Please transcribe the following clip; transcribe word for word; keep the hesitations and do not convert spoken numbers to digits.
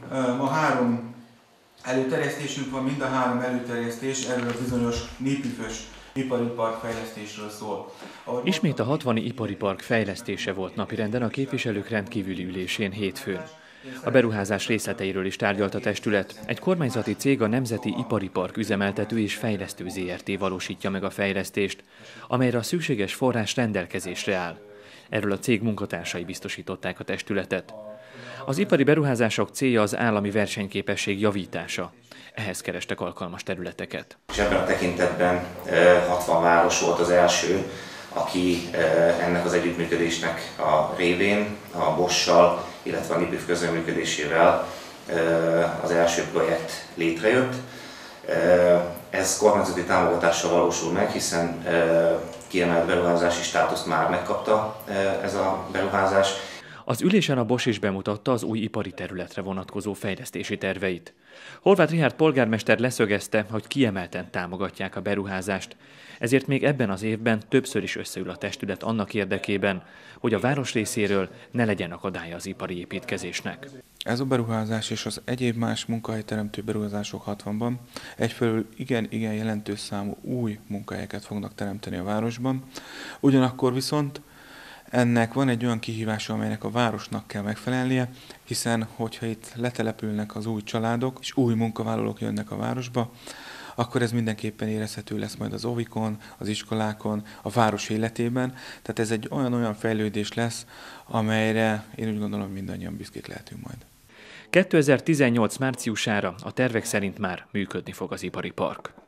Ma három előterjesztésünk van, mind a három előterjesztés erről a bizonyos népüfös ipari park fejlesztésről szól. Ahogy Ismét a hatvani ipari park fejlesztése volt napirenden a képviselők rendkívüli ülésén hétfőn. A beruházás részleteiről is tárgyalt a testület. Egy kormányzati cég, a Nemzeti Ipari Park Üzemeltető és Fejlesztő zé er té valósítja meg a fejlesztést, amelyre a szükséges forrás rendelkezésre áll. Erről a cég munkatársai biztosították a testületet. Az ipari beruházások célja az állami versenyképesség javítása. Ehhez kerestek alkalmas területeket. És ebben a tekintetben hatvan város volt az első, aki ennek az együttműködésnek a révén, a Bosch-sal, illetve a népüf közreműködésével az első projekt létrejött. Ez kormányzati támogatással valósul meg, hiszen kiemelt beruházási státuszt már megkapta ez a beruházás. Az ülésen a Bosch is bemutatta az új ipari területre vonatkozó fejlesztési terveit. Horváth Richárd polgármester leszögezte, hogy kiemelten támogatják a beruházást, ezért még ebben az évben többször is összeül a testület annak érdekében, hogy a város részéről ne legyen akadálya az ipari építkezésnek. Ez a beruházás és az egyéb más munkahelyteremtő beruházások hatvanban egyfelől igen-igen jelentős számú új munkahelyeket fognak teremteni a városban, ugyanakkor viszont ennek van egy olyan kihívása, amelynek a városnak kell megfelelnie, hiszen hogyha itt letelepülnek az új családok, és új munkavállalók jönnek a városba, akkor ez mindenképpen érezhető lesz majd az óvikon, az iskolákon, a város életében. Tehát ez egy olyan-olyan fejlődés lesz, amelyre én úgy gondolom, mindannyian büszkék lehetünk majd. kétezer-tizennyolc márciusára a tervek szerint már működni fog az ipari park.